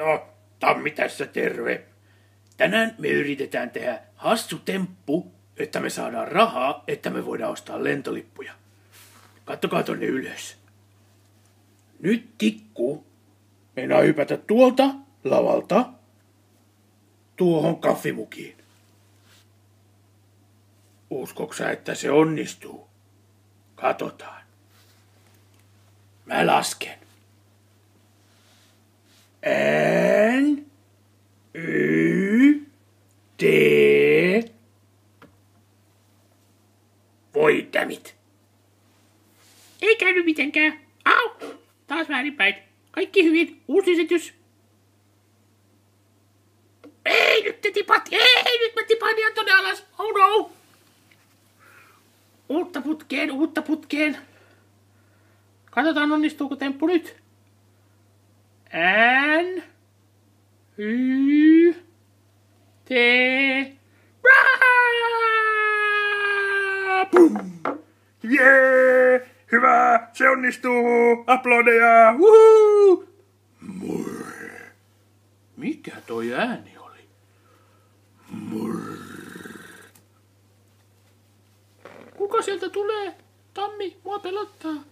No, Tammi tässä terve. Tänään me yritetään tehdä hassu temppu, että me saadaan rahaa, että me voidaan ostaa lentolippuja. Kattokaa tonne ylös. Nyt Tikku meinaa hypätä tuolta lavalta tuohon kahvimukiin. Uskoksä, että se onnistuu? Katsotaan. Mä lasken. N, Y, D. Voi dammit. Ei käynyt mitenkään. Au! Taas väärinpäin. Kaikki hyvin. Uusi esitys. Ei, nyt te tipahti. Ei, nyt mä tipahdin ihan tonne alas. Oh no. Uutta putkeen. Katsotaan, onnistuuko temppu nyt. N, Y, T. Pum! Jee! Hyvä! Se onnistuu! Aplodeja! Woohoo! Murr. Mikä toi ääni oli? Murr. Kuka sieltä tulee? Tammi, mua pelottaa.